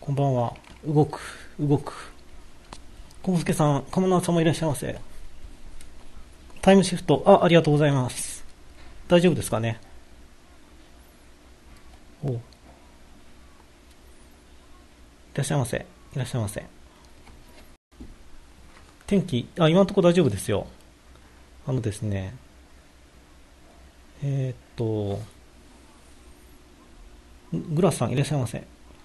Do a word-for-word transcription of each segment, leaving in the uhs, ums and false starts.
こんばんは。動く、動く。コウスケさん、鴨縄さんもいらっしゃいませ。タイムシフト、あ、ありがとうございます。大丈夫ですかね。お、いらっしゃいませ。いらっしゃいませ。天気、あ、今のところ大丈夫ですよ。あのですね、えーっと、グラスさんいらっしゃいませ。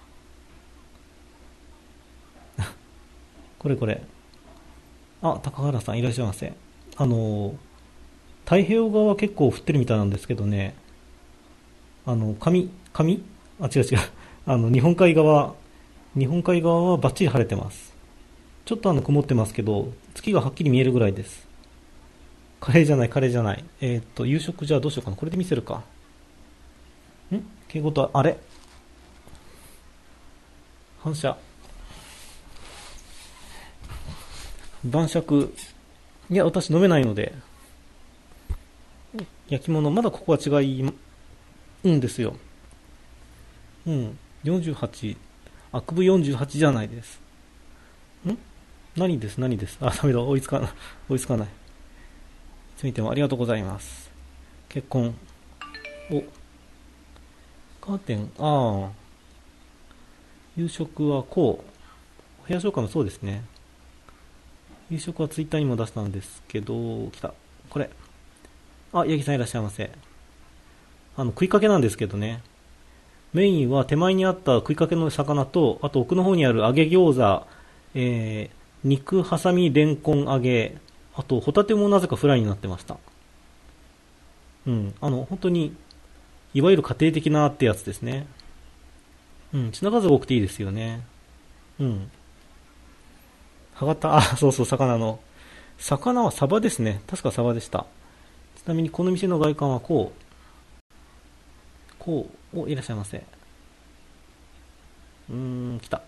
これこれ。あ、高原さんいらっしゃいませ。あの、太平洋側は結構降ってるみたいなんですけどね、あの、上、上あ、違う違う。あの、日本海側、日本海側はバッチリ晴れてます。ちょっとあの曇ってますけど、月がはっきり見えるぐらいです。カレーじゃない、カレーじゃない。えーっと、夕食じゃあどうしようかな。これで見せるか。ん敬語と、あれ反射。晩酌。いや、私飲めないので、焼き物、まだここは違うんですよ。うん。よんじゅうはち。あくぶよんじゅうはちじゃないです。ん何です、何です。あ、ダメだ、追いつかない。追いつかない。いつ見てもありがとうございます。結婚。お、カーテン、ああ、夕食はこう。部屋紹介もそうですね。夕食はツイッターにも出したんですけど、来た。これ。あ、八木さんいらっしゃいませ。あの、食いかけなんですけどね。メインは手前にあった食いかけの魚と、あと奥の方にある揚げ餃子、えー、肉挟みレンコン揚げ、あとホタテもなぜかフライになってました。うん。あの、本当に、いわゆる家庭的なってやつですね。うん。品数が多くていいですよね。うん。はがた、あ、そうそう、魚の。魚はサバですね。確かサバでした。ちなみにこの店の外観はこう、こう、お、いらっしゃいませ。うーん、来た。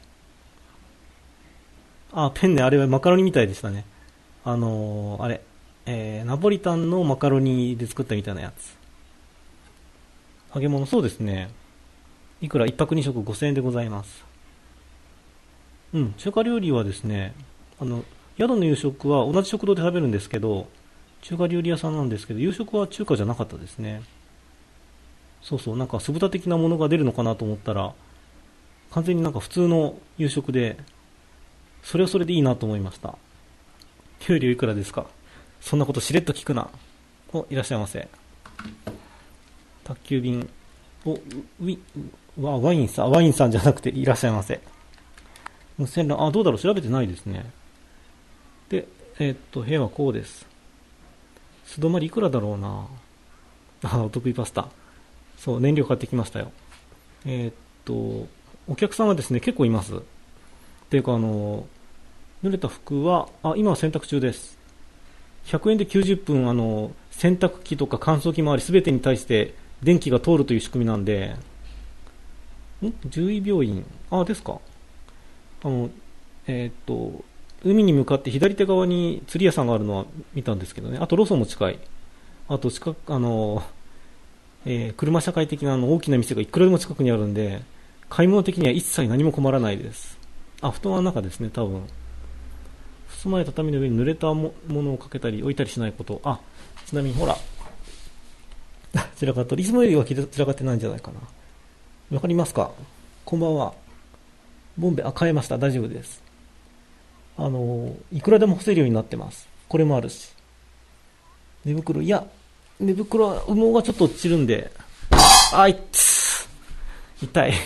あ、ペンネ、あれはマカロニみたいでしたね。あのーあれ、えー、ナポリタンのマカロニで作ったみたいなやつ。揚げ物、そうですね。いくら一泊二食ごせんえんでございます。うん、中華料理はですね、あの、宿の夕食は同じ食堂で食べるんですけど、中華料理屋さんなんですけど、夕食は中華じゃなかったですね。そうそう、なんか酢豚的なものが出るのかなと思ったら、完全になんか普通の夕食で、それはそれでいいなと思いました。給料いくらですか？そんなことしれっと聞くな。お、いらっしゃいませ。宅急便。お、ウィ、わ、ワインさん、ワインさんじゃなくていらっしゃいませ。無線 ラン、あ、どうだろう、調べてないですね。で、えーっと、部屋はこうです。素泊まりいくらだろうな。あ、お得意パスタ。そう、燃料買ってきましたよ。えーっと、お客さんはですね、結構います。っていうか、あの、濡れた服は、あ、今は洗濯中です。ひゃくえんできゅうじゅっぷん、あの、洗濯機とか乾燥機周りすべてに対して電気が通るという仕組みなんで、ん獣医病院、あ、ですか。あの、えーっと、海に向かって左手側に釣り屋さんがあるのは見たんですけどね。あとローソンも近い。あと近く、あの、えー車社会的なあの大きな店がいくらでも近くにあるんで、買い物的には一切何も困らないです。あ、布団は中ですね、多分。襖や畳の上に濡れたものをかけたり置いたりしないこと。あ、ちなみにほら、散らかってる。いつもよりは散らかってないんじゃないかな。わかりますか？こんばんは。ボンベ、あ、変えました。大丈夫です。あの、いくらでも干せるようになってます。これもあるし。寝袋、いや、寝袋は羽毛がちょっと落ちるんで、あいっつ、痛い。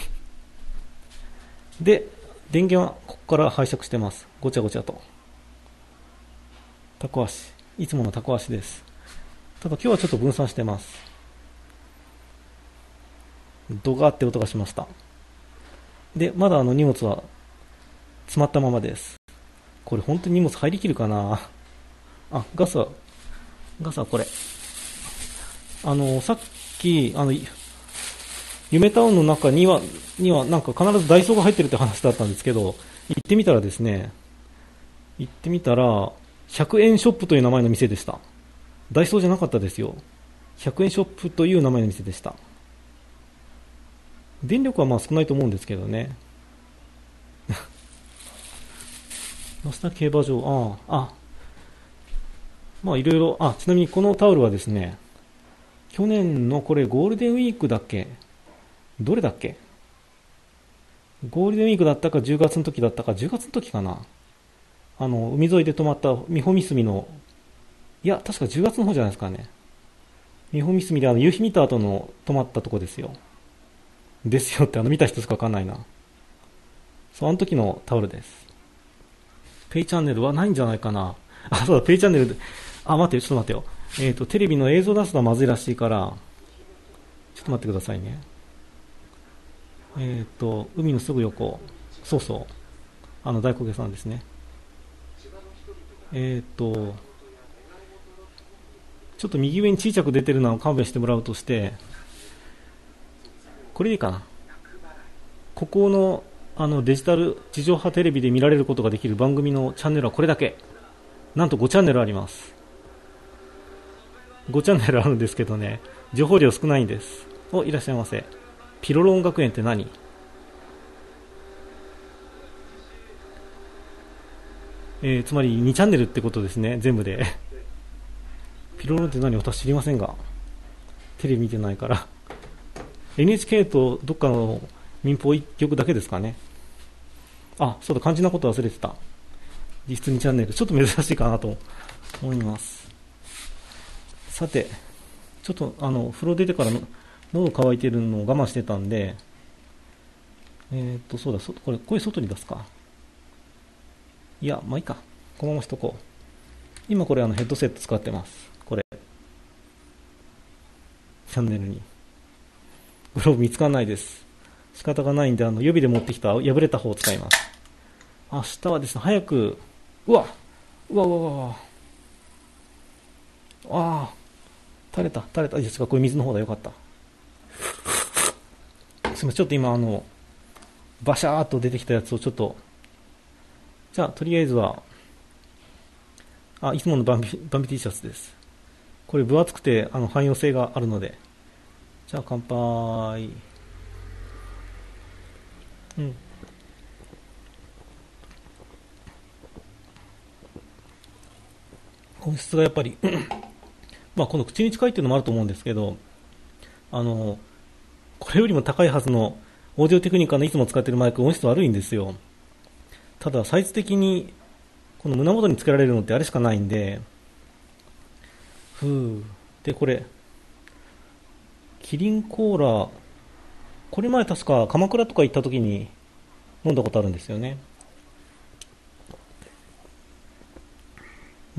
で、電源はここから拝借してます。ごちゃごちゃと。タコ足。いつものタコ足です。ただ今日はちょっと分散してます。ドガーって音がしました。で、まだあの荷物は詰まったままです。これ本当に荷物入りきるかな。あ、ガスは、ガスはこれ。あの、さっき、あの、夢タウンの中には、にはなんか必ずダイソーが入ってるって話だったんですけど、行ってみたらですね、行ってみたら、ひゃくえんショップという名前の店でした。ダイソーじゃなかったですよ。ひゃくえんショップという名前の店でした。電力はまあ少ないと思うんですけどね。 増田競馬場、ああ、あ、まあいろいろ、あ、ちなみにこのタオルはですね、去年のこれゴールデンウィークだっけ、どれだっけ、ゴールデンウィークだったかじゅうがつの時だったか、じゅうがつの時かな。あの、海沿いで泊まった美穂三角の、いや、確かじゅうがつの方じゃないですかね。美穂三角であの夕日見た後の泊まったとこですよ。ですよってあの見た人しかわかんないな。そう、あの時のタオルです。ペイチャンネルはないんじゃないかな。あ、そうだ、ペイチャンネルで、あ、待ってよ、ちょっと待ってよ。えっと、テレビの映像出すのはまずいらしいから、ちょっと待ってくださいね。えっと、海のすぐ横。そうそう。あの、大黒屋さんですね。えっと、ちょっと右上に小さく出てるのを勘弁してもらうとして、これでいいかな。ここの、あの、デジタル地上波テレビで見られることができる番組のチャンネルはこれだけ。なんとごチャンネルあります。ごチャンネルあるんですけどね、情報量少ないんです。お、いらっしゃいませ。ピロロン学園って何？えー、つまりにチャンネルってことですね、全部で。ピロロンって何？私知りませんが。テレビ見てないから。エヌエイチケー とどっかの民放一局だけですかね。あ、そうだ、肝心なこと忘れてた。実質にチャンネル。ちょっと珍しいかなと思います。さて、ちょっとあの、風呂出てからの喉乾いてるのを我慢してたんで、えーっと、そうだ、そこれ、声外に出すか。いや、まあいいか。このまましとこう。今これあのヘッドセット使ってます。これ。チャンネルに。グローブ見つかんないです。仕方がないんで、あの、予備で持ってきた破れた方を使います。明日はですね、早く、うわうわうわうわうわああ、垂れた、垂れた。いや、違う、これ水の方だ、よかった。すみません、ちょっと今、あの、バシャーっと出てきたやつをちょっと、じゃあ、とりあえずは、あ、いつものバンビ、バンビ T シャツです。これ分厚くて、あの、汎用性があるので。じゃあ、乾杯。うん。本質がやっぱりまあ、この口に近いっていうのもあると思うんですけど、あの、これよりも高いはずのオーディオテクニカのいつも使ってるマイク、音質悪いんですよ。ただ、サイズ的に、この胸元につけられるのってあれしかないんで、ふう。で、これ、キリンコーラ、これ前確か鎌倉とか行った時に飲んだことあるんですよね。うん。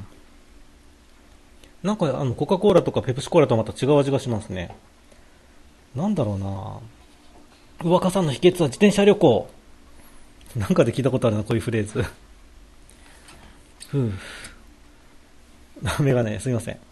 なんか、あの、コカ・コーラとかペプシコーラとはまた違う味がしますね。なんだろうな。若さんの秘訣は自転車旅行。なんかで聞いたことあるな、こういうフレーズ。ふう。メガネ、すみません。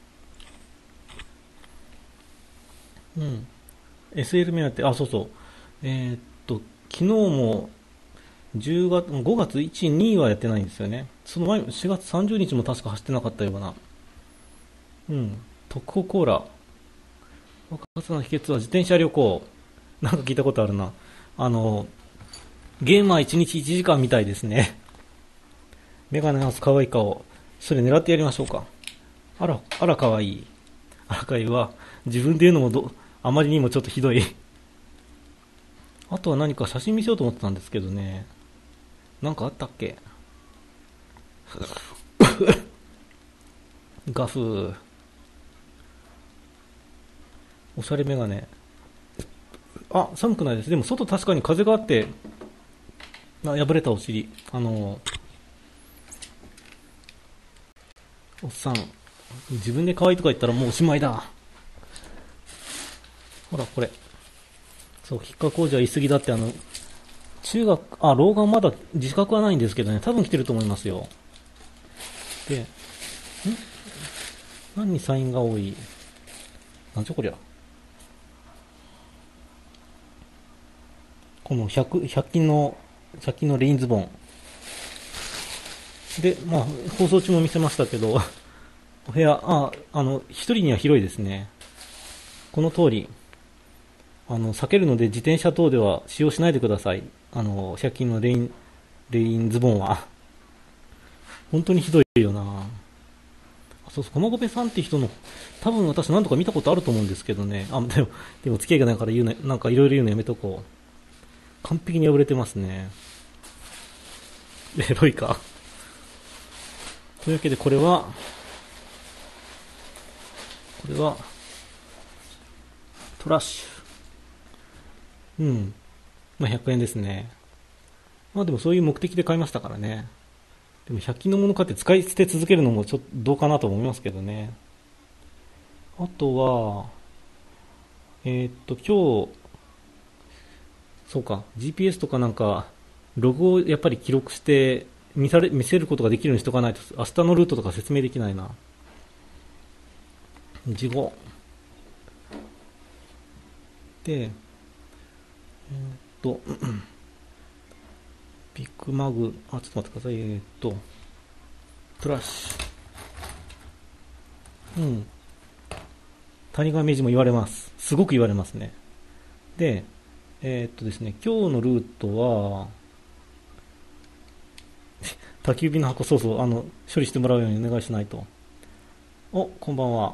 うん。エスエル メガネって、あ、そうそう。えーっと、昨日もじゅうがつ、ごがついち、にはやってないんですよね。その前、しがつさんじゅうにちも確か走ってなかったような。うん。特保コーラ。若さの秘訣は自転車旅行。なんか聞いたことあるな。あの、ゲーマーいちにちいちじかんみたいですね。メガネの可愛い顔。それ狙ってやりましょうか。あら、あら可愛い。あら可愛いは、自分で言うのもど、あまりにもちょっとひどい。あとは何か写真見せようと思ってたんですけどね。なんかあったっけ？ガフ。おしゃれメガネ。あ、寒くないです。でも外確かに風があって、あ、破れたお尻。あの、おっさん、自分で可愛いとか言ったらもうおしまいだ。ほら、これ。そう、吉川工事は言い過ぎだって、あの、中学、あ、老眼まだ自覚はないんですけどね、多分来てると思いますよ。で、ん何にサインが多い？なんじゃこりゃ。このひゃく、ひゃく均の、ひゃく均のレインズボン。で、まあ、放送中も見せましたけど、お部屋、あ、あの、一人には広いですね。この通り、あの、避けるので自転車等では使用しないでください。あの、ひゃく均のレイン、レインズボンは。 本当にひどいよな。あ、そうそう、駒込さんって人の、多分私何度か見たことあると思うんですけどね。あ、でも、でも付き合いがないから言うね、なんかいろいろ言うのやめとこう。完璧に破れてますね。エロいか。というわけでこれは、これは、トラッシュ。うん。まあひゃくえんですね。まあでもそういう目的で買いましたからね。でもひゃく均のもの買って使い捨て続けるのもちょっとどうかなと思いますけどね。あとは、えーっと、今日、そうか、ジーピーエス とかなんか、ログをやっぱり記録して見され、見せることができるようにしとかないと、明日のルートとか説明できないな。事後。で、えーっと、ビッグマグ、あ、ちょっと待ってください。えーっと、トラッシュ。うん。谷川名人も言われます。すごく言われますね。で、えーっとですね、今日のルートは、宅急便の箱、そうそう、あの、処理してもらうようにお願いしないと。お、こんばんは。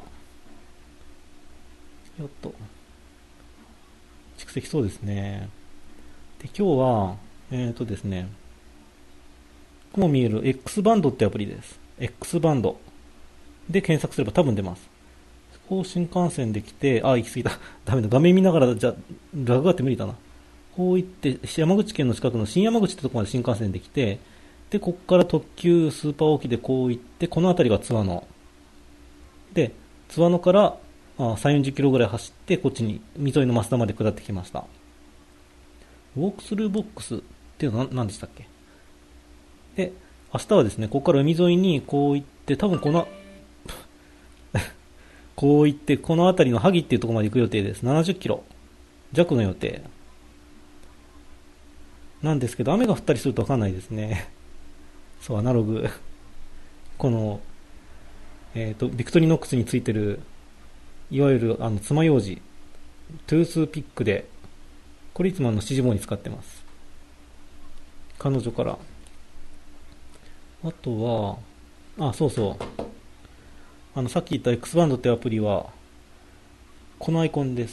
よっと。蓄積そうですね。で、今日は、えっとですね、ここも見える X バンドってアプリです。X バンドで検索すれば多分出ます。こう新幹線で来て、あ、行き過ぎた。ダメだ。画面見ながら、じゃ、ラグがあって無理だな。こう行って、山口県の近くの新山口ってとこまで新幹線で来て、で、こっから特急スーパー沖でこう行って、この辺りが津和野。で、津和野からあさんじゅう、よんじゅっキロぐらい走って、こっちに、溝沿いの増田まで下ってきました。ウォークスルーボックスっていうのは何でしたっけ。で、明日はですね、ここから海沿いにこう行って、多分この、こう行って、この辺りの萩っていうところまで行く予定です。ななじゅっキロ弱の予定。なんですけど、雨が降ったりするとわかんないですね。そう、アナログ。この、えっと、ビクトリノックスについてる、いわゆる、あの、爪楊枝、トゥースピックで、これいつもあの、指示棒に使ってます。彼女から。あとは、あ、そうそう。あの、さっき言った X バンドってアプリは、このアイコンです。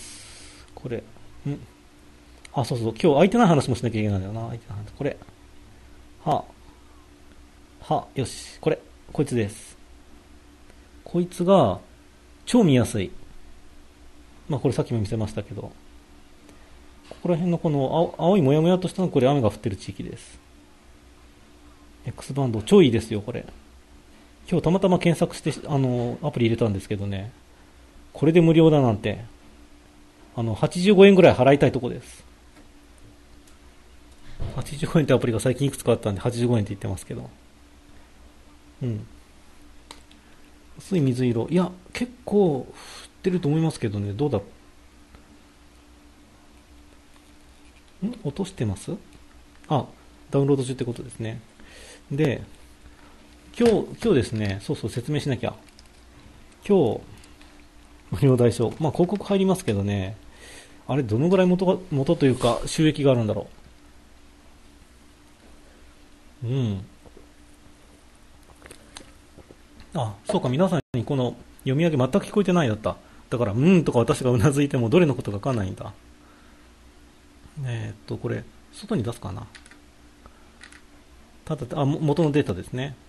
これ。んあ、そうそう。今日空いてない話もしなきゃいけないんだよな。空いてない話。これ。は、は、よし。これ。こいつです。こいつが、超見やすい。まあ、これさっきも見せましたけど、ここら辺のこの青青いもやもやとしたのこれ雨が降ってる地域です。X バンド、超いいですよ、これ。今日たまたま検索して、あの、アプリ入れたんですけどね、これで無料だなんて、あの、はちじゅうごえんぐらい払いたいとこです。はちじゅうごえんってアプリが最近いくつかあったんで、はちじゅうごえんって言ってますけど。うん。薄い水色。いや、結構、降ってると思いますけどね、どうだ。ん落としてます。あ、ダウンロード中ってことですね。で、今日、今日ですね、そうそう説明しなきゃ。今日、無料代償。まあ広告入りますけどね、あれどのぐらい元が、元というか収益があるんだろう。うん。あ、そうか、皆さんにこの読み上げ全く聞こえてないだった。だから、うんとか私がうなずいてもどれのことかわかんないんだ。えーっと、これ、外に出すかな。ただ、あ、も元のデータですね。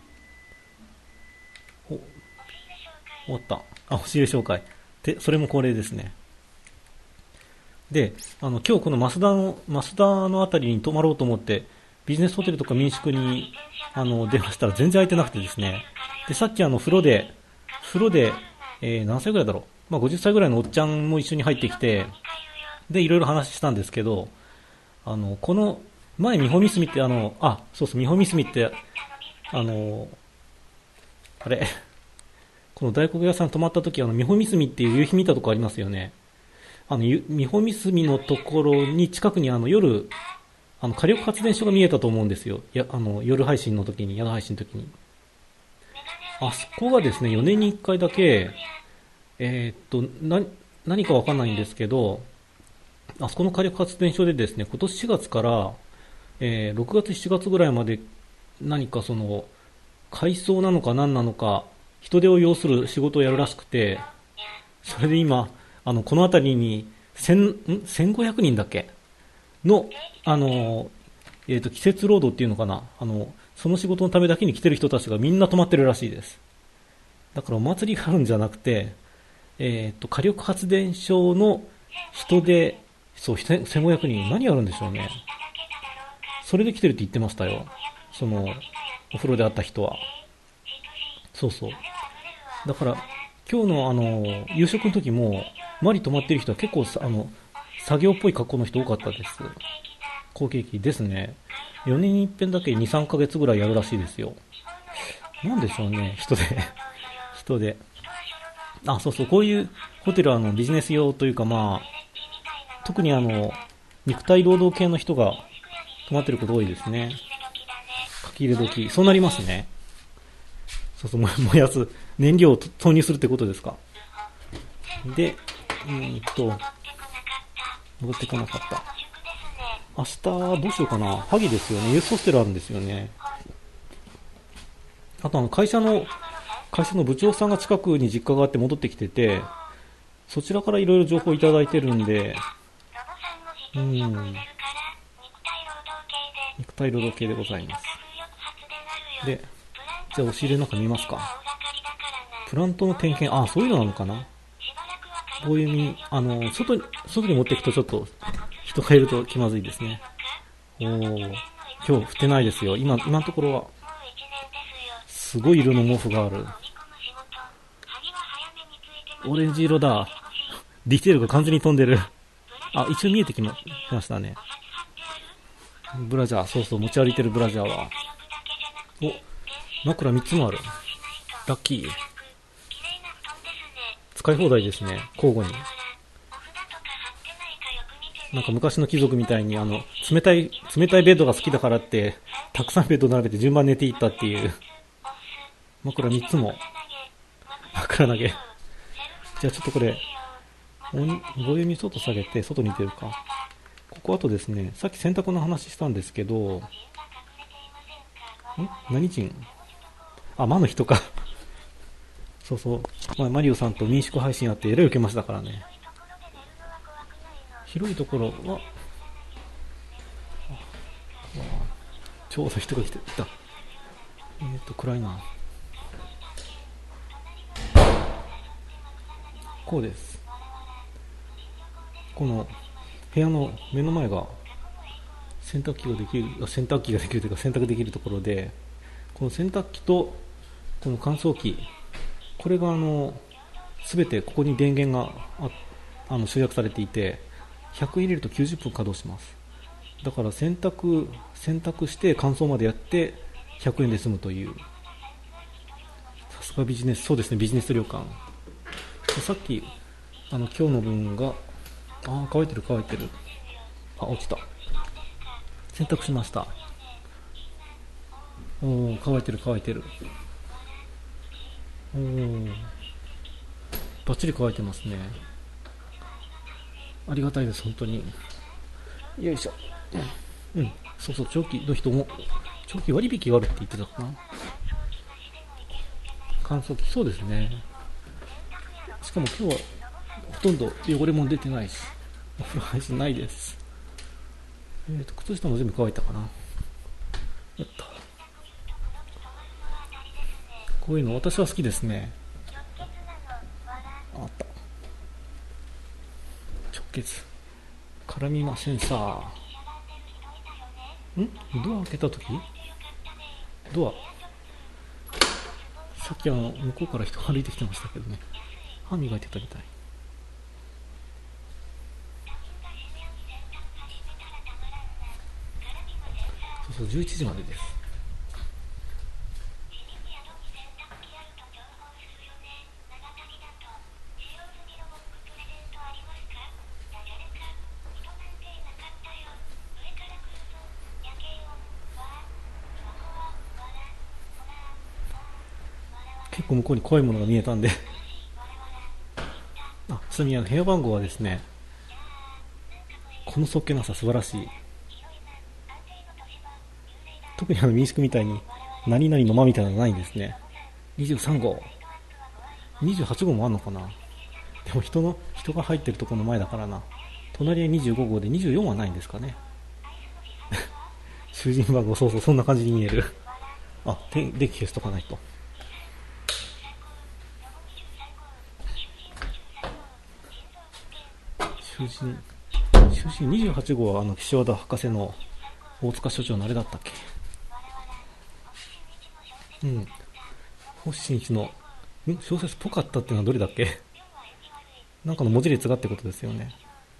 お、終わった。あ、押し入れ紹介。で、それも恒例ですね。で、あの、今日この増田の、増田のあたりに泊まろうと思って、ビジネスホテルとか民宿に、あの、電話したら全然空いてなくてですね。で、さっきあの、風呂で、風呂で、えー、何歳ぐらいだろう。まあ、ごじゅっさいぐらいのおっちゃんも一緒に入ってきて、で、いろいろ話したんですけど、あの、この、前、美穂ミスミってあの、あ、そうそう、美穂ミスミって、あの、あれ、この大黒屋さん泊まった時、あの、美穂ミスミっていう夕日見たとこありますよね。あの、美穂三隅のところに近くにあの夜、あの火力発電所が見えたと思うんですよ。や、あの、夜配信の時に、夜配信の時に。あそこがですね、よねんにいっかいだけ、えーっと、な、何かわかんないんですけど、あそこの火力発電所でですね、今年しがつから、えー、ろくがつしちがつぐらいまで何かその、 改装なのか何なのか、人手を要する仕事をやるらしくて、それで今、あの、この辺りに、せん、ん せんごひゃくにんだっけの、あの、えっと、季節労働っていうのかな。あの、その仕事のためだけに来てる人たちがみんな泊まってるらしいです。だからお祭りがあるんじゃなくて、えっと、火力発電所の人で、そう、せんごひゃくにん、何やるんでしょうね。それで来てるって言ってましたよ。その、お風呂で会った人は。そうそう。だから、今日のあの、夕食の時も、周り泊まってる人は結構さ、あの、作業っぽい格好の人多かったです。後継機ですね。よねんに一遍だけに、さんかげつぐらいやるらしいですよ。なんでしょうね、人で。人で。あ、そうそう、こういうホテルはあのビジネス用というか、まあ、特にあの、肉体労働系の人が泊まってること多いですね。書き入れ時。そうなりますね。そうそう、燃やす、燃料を投入するってことですか。で、うーんと、戻ってこなかった。明日、どうしようかな。萩ですよね。ユースホステルあるんですよね。あとあの、会社の、会社の部長さんが近くに実家があって戻ってきてて、そちらからいろいろ情報いただいてるんで、うん、肉体労働系でございます。で、じゃあ押し入れの中見ますか。プラントの点検、あ、そういうのなのかな。どういう意味、あの、外に、外に持っていくとちょっと人がいると気まずいですね。おー、今日降ってないですよ。今、今のところは。すごい色の毛布がある。オレンジ色だ。ディテールが完全に飛んでる。あ、一応見えてきま、きましたね。ブラジャー、そうそう、持ち歩いてるブラジャーは。お、枕みっつもある。ラッキー。使い放題ですね、交互に。なんか昔の貴族みたいに、あの、冷たい、冷たいベッドが好きだからって、たくさんベッド並べて順番寝ていったっていう。枕みっつも。枕投げ。じゃあちょっとこれ、ボリューム外下げて、外に出るか。ここあとですね、さっき洗濯の話したんですけど、ん何人あ、魔の人か。そうそう。まあ、マリオさんと民宿配信あって、えらい受けましたからね。広いところは、ちょうど人が来ていた。えっ、ー、と、暗いな。こうです。この部屋の目の前が洗濯機ができる、洗濯機ができるというか洗濯できるところで、この洗濯機とこの乾燥機、これがあの全てここに電源がああの集約されていて、ひゃく入れるときゅうじゅっぷん稼働します。だから洗濯洗濯して乾燥までやってひゃくえんで済むという、さすがビジネス、そうですね、ビジネス旅館。さっきあの今日の分が、ああ乾いてる乾いてる、あ落ちた、洗濯しました。おお乾いてる乾いてる、おおバッチリ乾いてますね。ありがたいです本当に。よいしょ。うん、そうそう、長期の人も長期割引があるって言ってたかな。乾燥機、そうですね。しかも今日はほとんど汚れも出てないし、お風呂配信ないです。えーと靴下も全部乾いたかな。やった。こういうの私は好きですね。あった。直結絡みませんさ。んドア開けたとき、ドアさっきあの向こうから人が歩いてきてましたけどね、歯磨いてたみたい。そうそう、じゅういちじまでです。結構向こうに怖いものが見えたんであ、ちなみにあの部屋番号はですね、このそっけなさ素晴らしい。特にあの民宿みたいに何々の間みたいなのないんですね。にじゅうさん号、にじゅうはち号もあんのかな。でも人の人が入ってるところの前だからな。隣はにじゅうご号でにじゅうよんはないんですかね。囚人番号、そうそう、そんな感じに見える。あ、電気消しとかないと。囚人囚人にじゅうはち号はあの岸和田博士の大塚所長のあれだったっけ。うん、星新一のん小説っぽかったっていうのはどれだっけ。なんかの文字列がってことですよね。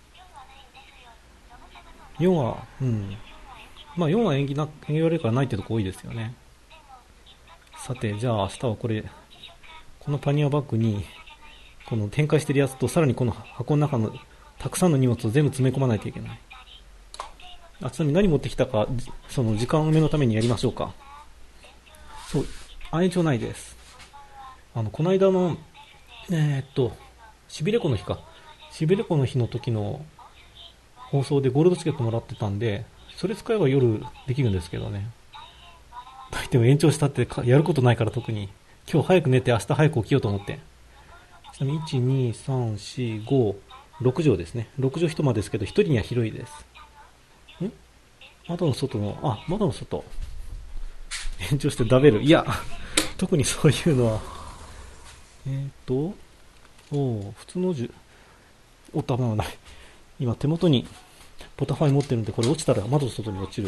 よんは、うん、まあよんは縁起な縁起悪いからないってとこ多いですよね。さて、じゃあ明日はこれ、このパニアバッグにこの展開してるやつと、さらにこの箱の中のたくさんの荷物を全部詰め込まないといけない。あ、ちなみに何持ってきたか、その時間埋めのためにやりましょうか。そう、あ、延長ないです。あのこの間のえー、っとしびれ湖の日か、しびれ湖の日の時の放送でゴールドチケットもらってたんで、それ使えば夜できるんですけどね。といっても延長したってやることないから、特に今日早く寝て明日早く起きようと思って。ちなみにいち、に、さん、し、ご、ろく畳ですね。ろく畳一間ですけど、ひとりには広いです。ん窓の外の、あ、窓の外。延長してダベル。いや、特にそういうのは。えーと、お普通のじゅ、おったまらない。今手元にポタファイ持ってるんで、これ落ちたら窓の外に落ちる。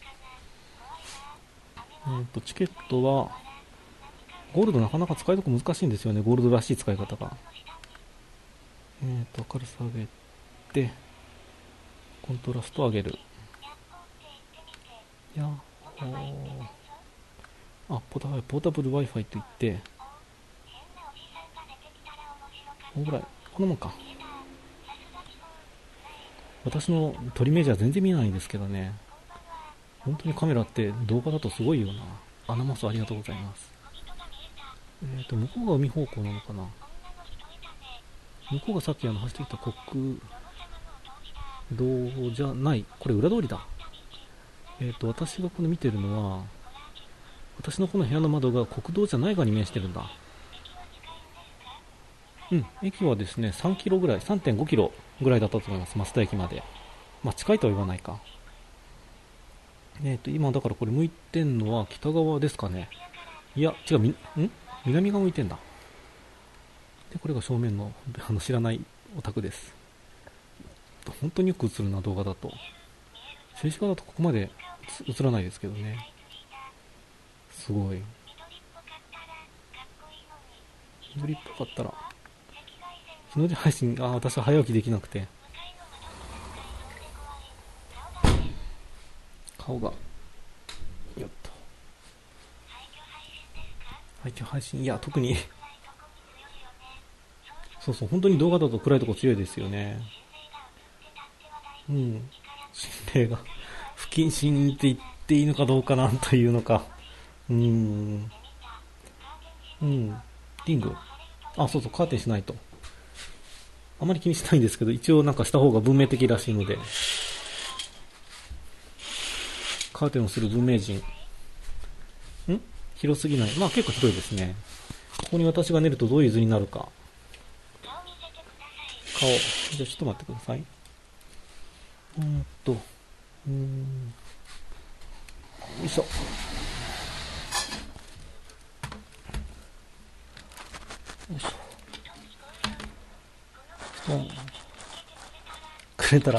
えーと、チケットは、ゴールドなかなか使いとこ難しいんですよね。ゴールドらしい使い方が。えーと、明るさ上げて、コントラスト上げる。いやあ、ポタポータブル Wi-Fi といって、このぐらい、このもんか。私の撮り目じゃ全然見えないんですけどね。本当にカメラって動画だとすごいよな。アナマスありがとうございます。えっ、ー、と、向こうが海方向なのかな。向こうがさっきあの走ってきた国道じゃない。これ裏通りだ。えっ、ー、と、私がこれ見てるのは、私のこの部屋の窓が国道じゃない側に面してるんだ。うん、駅はですね、さんキロぐらい、さんてんごキロぐらいだったと思います、増田駅まで。まあ、近いとは言わないか。えっ、ー、と、今だからこれ向いてんのは北側ですかね。いや、違う、み、ん南側向いてんだ。で、これが正面の、あの、知らないお宅です。本当によく映るな、動画だと。静止画だとここまで映らないですけどね。すごい。緑っぽかったら。日の出配信、あ、私は早起きできなくて。顔が。よっと。配給配信、いや、特にそうそう、本当に動画だと暗いとこ強いですよね。うん。心霊が、不謹慎って言っていいのかどうかなというのか。うーん。うん。リング。あ、そうそう、カーテンしないと。あまり気にしないんですけど、一応なんかした方が文明的らしいので。カーテンをする文明人。ん広すぎない。まあ結構広いですね。ここに私が寝るとどういう図になるか。顔。じゃあちょっと待ってください。うーんと。うーん。よいしょ。よいしょ。うん。くれたら。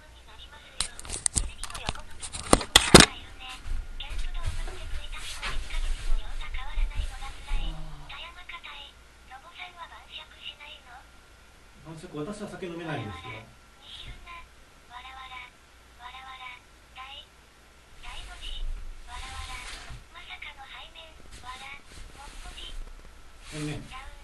私は酒飲めないんですよ。ね、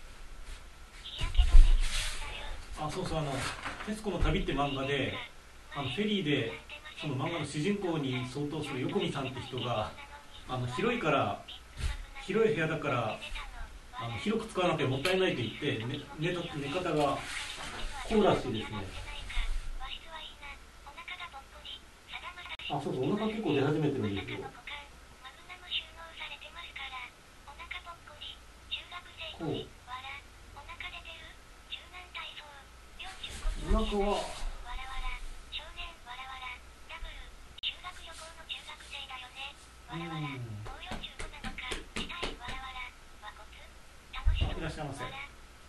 あ、そうそう、あの「徹子の旅」って漫画で、あのフェリーでその漫画の主人公に相当する横見さんって人が、あの広いから広い部屋だからあの広く使わなきゃもったいないと言って、ね、寝た寝方がこうらしいですね。あ、そうそう、お腹結構出始めてるんですよ。 うん。あ、いらっしゃいませ。ん？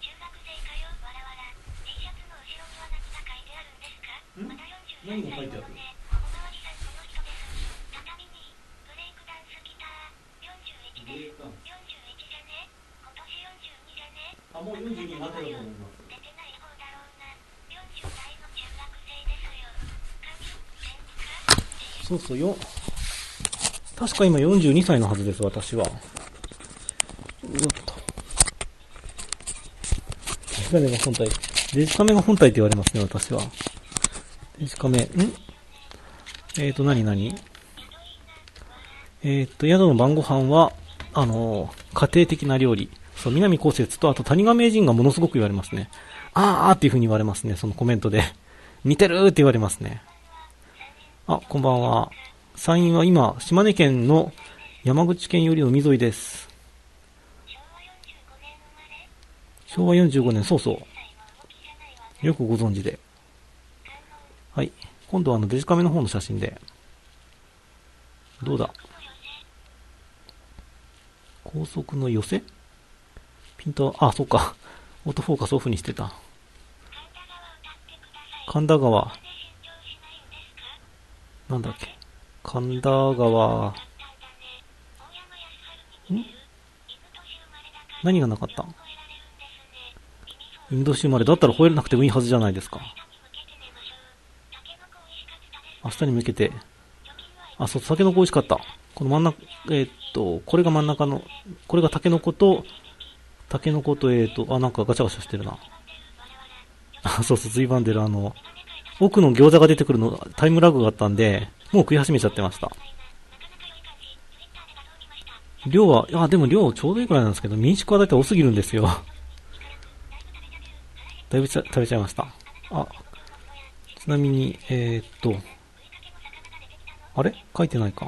何が書いてある？ブレイクダンス。あ、もうよんじゅうにになってたと思います。そうそうよ。確か今よんじゅうにさいのはずです、私は。うっと。デジカメが本体。デジカメが本体って言われますね、私は。デジカメ、んえーと、なになにえーと、宿の晩ご飯は、あのー、家庭的な料理。そう、南こうせつと、あと谷川名人がものすごく言われますね。あーあーっていう風に言われますね、そのコメントで。似てるーって言われますね。あ、こんばんは。山陰は今、島根県の山口県より海沿いです。しょうわよんじゅうごねん、そうそう。よくご存知で。はい。今度はあのデジカメの方の写真で。どうだ？高速の寄せ？ピント、あ、そうか。オートフォーカスオフにしてた。神田川。なんだっけ。神田川。ん？何がなかった？インドシ生まれだったら吠えなくてもいいはずじゃないですか。明日に向けて。あ、そう、タケノコ美味しかった。この真ん中、えー、っと、これが真ん中の、これがタケノコと、タケノコと、えー、っと、あ、なんかガチャガチャしてるな。あ、そうそう、随番出る、あの、奥の餃子が出てくるの、タイムラグがあったんで、もう食い始めちゃってました。量は、あ、でも量ちょうどいいくらいなんですけど、民宿はだいたい多すぎるんですよ。だいぶ食べちゃいました。あ、ちなみに、えー、っと、あれ書いてないか。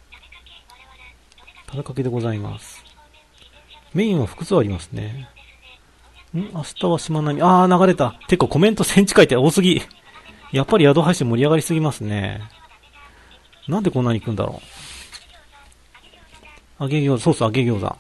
食べかけでございます。メインは複数ありますね。ん明日はしまなみ。あー、流れた。てかコメントせん近いって多すぎ。やっぱり宿配信盛り上がりすぎますね。なんでこんなに行くんだろう。揚げ餃子、そうそう、揚げ餃子。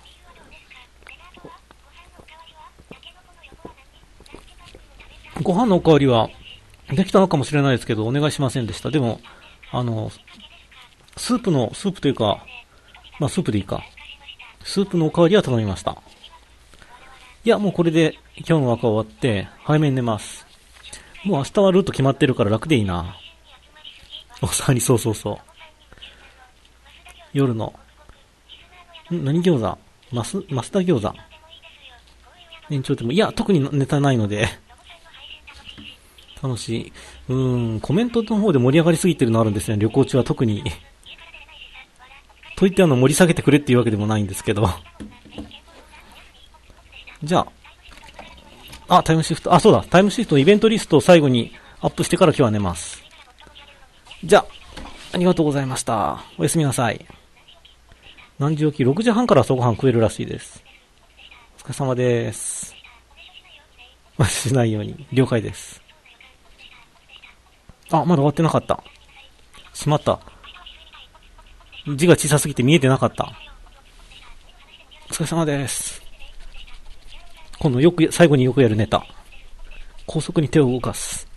ご飯のおかわりは、できたのかもしれないですけど、お願いしませんでした。でも、あの、スープの、スープというか、まあスープでいいか。スープのおかわりは頼みました。いや、もうこれで今日の枠は終わって、早めに寝ます。もう明日はルート決まってるから楽でいいな。おさに、そうそうそう。夜の。ん何餃子マス、マスター餃子。延長でも、いや、特にネタないので。楽しい。うーん、コメントの方で盛り上がりすぎてるのあるんですね。旅行中は特に。といってあの、盛り下げてくれっていうわけでもないんですけど。じゃあ、あ、タイムシフト、あ、そうだ、タイムシフトのイベントリストを最後にアップしてから今日は寝ます。じゃあ、ありがとうございました。おやすみなさい。何時起き？ ろく 時半から朝ごはん食えるらしいです。お疲れ様です。ましないように。了解です。あ、まだ終わってなかった。しまった。字が小さすぎて見えてなかった。お疲れ様です。今度よく、最後によくやるネタ。高速に手を動かす。